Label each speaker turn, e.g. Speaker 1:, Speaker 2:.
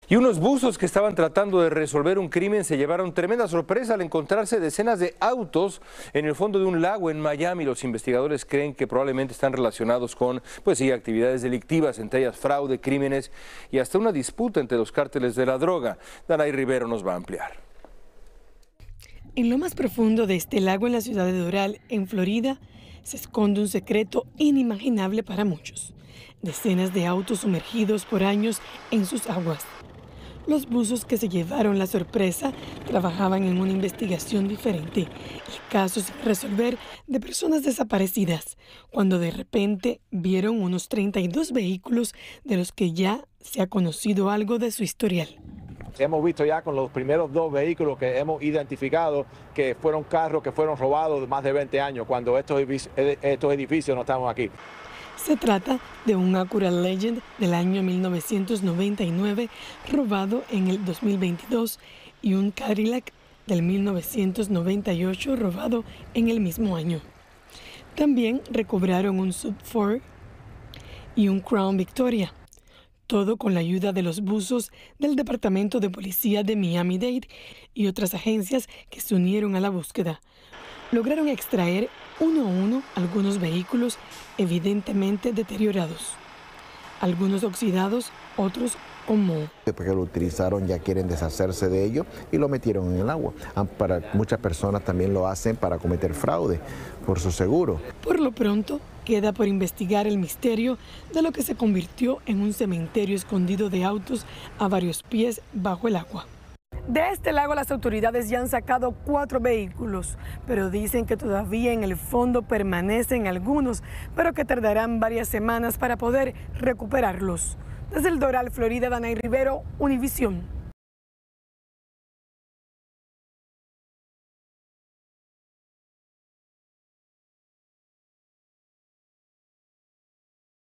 Speaker 1: Y unos buzos que estaban tratando de resolver un crimen se llevaron tremenda sorpresa al encontrarse decenas de autos en el fondo de un lago en Miami. Los investigadores creen que probablemente están relacionados con, actividades delictivas, entre ellas fraude, crímenes y hasta una disputa entre los cárteles de la droga. Danay Rivero nos va a ampliar.
Speaker 2: En lo más profundo de este lago en la ciudad de Doral, en Florida, se esconde un secreto inimaginable para muchos. Decenas de autos sumergidos por años en sus aguas. Los buzos que se llevaron la sorpresa trabajaban en una investigación diferente, el caso sin resolver de personas desaparecidas, cuando de repente vieron unos 32 vehículos de los que ya se ha conocido algo de su historial.
Speaker 3: Hemos visto ya con los primeros 2 vehículos que hemos identificado que fueron carros que fueron robados de más de 20 años, cuando estos edificios no estaban aquí.
Speaker 2: Se trata de un Acura Legend del año 1999 robado en el 2022 y un Cadillac del 1998 robado en el mismo año. También recobraron un Sub 4 y un Crown Victoria. Todo con la ayuda de los buzos del Departamento de Policía de Miami-Dade y otras agencias que se unieron a la búsqueda. Lograron extraer uno a uno algunos vehículos evidentemente deteriorados. Algunos oxidados, otros con moho.
Speaker 4: Porque lo utilizaron, ya quieren deshacerse de ello y lo metieron en el agua. Para muchas personas también lo hacen para cometer fraude por su seguro.
Speaker 2: Por lo pronto, queda por investigar el misterio de lo que se convirtió en un cementerio escondido de autos a varios pies bajo el agua. De este lago las autoridades ya han sacado 4 vehículos, pero dicen que todavía en el fondo permanecen algunos, pero que tardarán varias semanas para poder recuperarlos. Desde el Doral, Florida, Danay Rivero, Univisión.